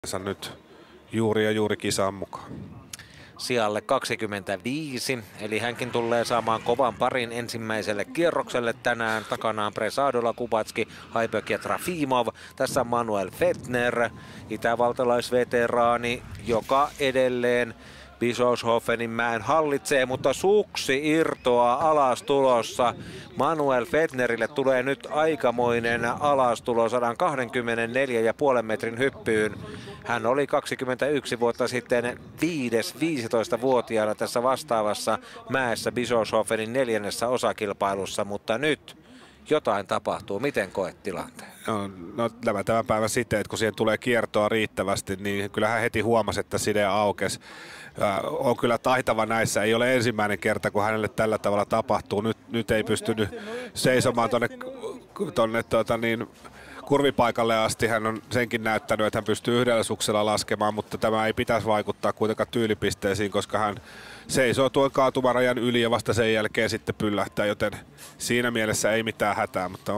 nyt juuri kisaan mukaan. Sijalle 25, eli hänkin tulee saamaan kovan parin ensimmäiselle kierrokselle tänään. Takanaan Presadola, Kubacki, Haibök ja Trafimov. Tässä on Manuel Fettner, itävaltalaisveteraani, joka edelleen Bischofshofenin mäen hallitsee, mutta suksi irtoaa alastulossa. Manuel Fettnerille tulee nyt aikamoinen alastulo 124,5 metrin hyppyyn. Hän oli 21 vuotta sitten 15-vuotiaana tässä vastaavassa mäessä Bischofshofenin 4. osakilpailussa, mutta nyt jotain tapahtuu. Miten koet tilanteen? No tämän päivän siten, että kun siihen tulee kiertoa riittävästi, niin kyllä hän heti huomasi, että side aukesi. On kyllä taitava näissä. Ei ole ensimmäinen kerta, kun hänelle tällä tavalla tapahtuu. Nyt ei pystynyt seisomaan tuonne kurvipaikalle asti. Hän on senkin näyttänyt, että hän pystyy yhdellä suksella laskemaan, mutta tämä ei pitäisi vaikuttaa kuitenkaan tyylipisteisiin, koska hän seisoo tuon kaatumarajan yli ja vasta sen jälkeen sitten pyllähtää, joten siinä mielessä ei mitään hätää. Mutta